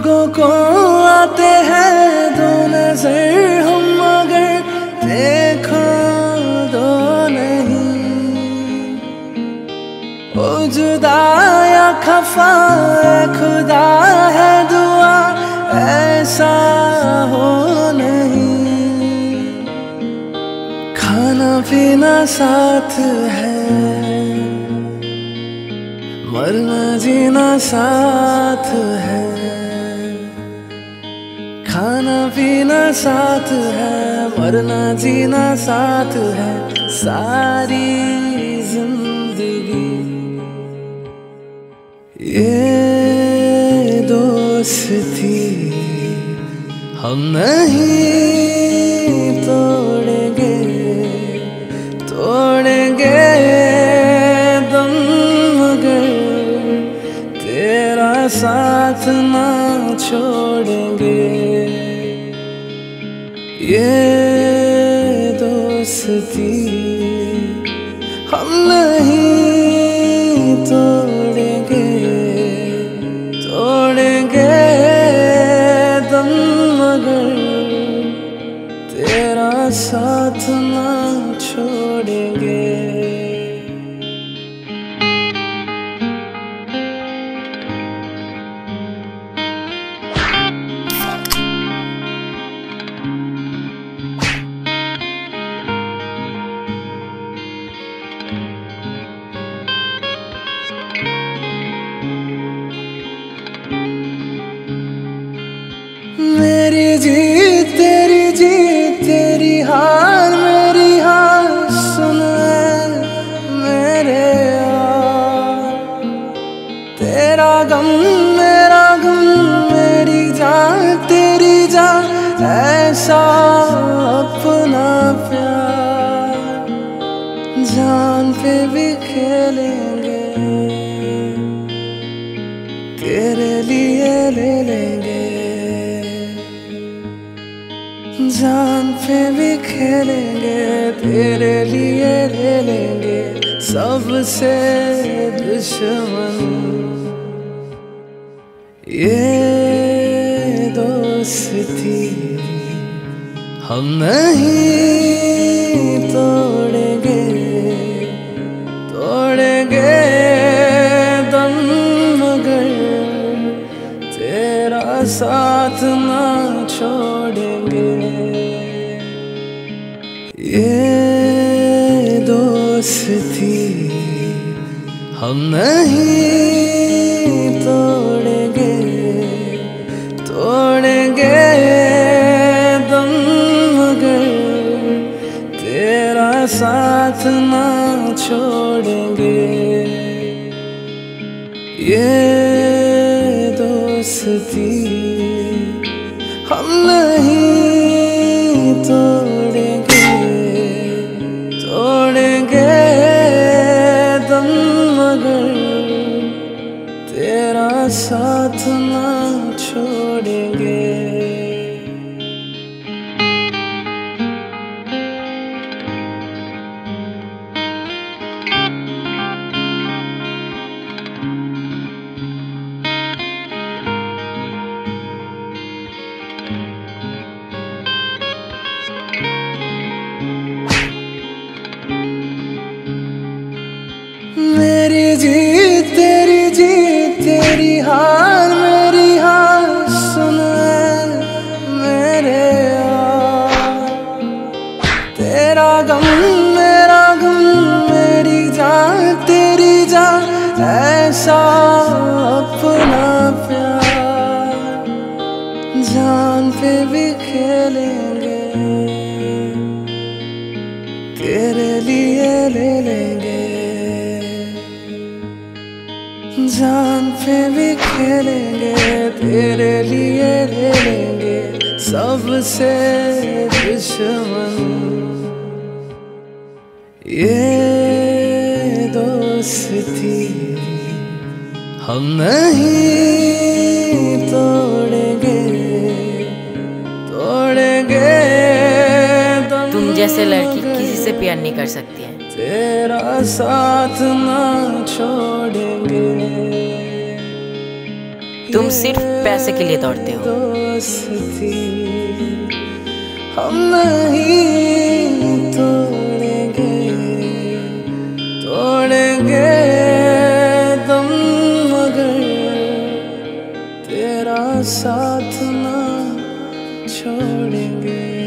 आंखों को आते हैं दो नजर हम मगर देखो दो नहीं। ओ जुदा या खफा खुदा है दुआ ऐसा हो नहीं। खाना पीना साथ है मरना जीना साथ है। खाना पीना साथ है मरना जीना साथ है। सारी जिंदगी ये दोस्ती हम नहीं तोड़ेंगे तोड़ेंगे दम मगर तेरा साथ ना छोड़ेंगे। ये दोस्ती हम नहीं तोड़ेंगे तोड़ेंगे दम मगर तेरा साथ ना छोड़ेंगे। मेरी जीत तेरी हार मेरी हार सुन मेरे यार। तेरा गम मेरा गम मेरी जान तेरी जान ऐसा अपना प्यार। जान पे भी खेलेंगे तेरे लिए ले लेंगे। जान पे भी खेलेंगे तेरे लिए ले लेंगे। सबसे दुश्मन ये दोस्ती हम नहीं तोड़ेंगे तोड़ेंगे दम मगर तेरा साथ ना छोड़ेंगे। ये दोस्ती हम नहीं तोड़ेंगे तोड़ेंगे दम मगर तेरा साथ ना छोड़ेंगे। ये दोस्ती हम नहीं तोड़ेंगे तोड़ेंगे दम मगर तेरा साथ ना छोड़ेंगे। मेरी जीत तेरी हार मेरी हार सुन मेरे यार। तेरा गम मेरा गम मेरी जान तेरी जान ऐसा अपना प्यार। जान पे भी खेलेंगे तेरे लिए ले लेंगे। जान पे भी खेलेंगे तेरे लिए ले लेंगे। सबसे दुश्मन ये दोस्ती हम नहीं तोड़ेंगे तोड़ेंगे दम। तुम जैसे लड़की किसी से प्यार नहीं कर सकती है। तेरा साथ ना छोड़ेंगे। तुम सिर्फ पैसे के लिए दौड़ते हो। दोस्ती हम नहीं तोड़ेंगे, तोड़ेंगे दम मगर तेरा साथ ना छोड़ेंगे।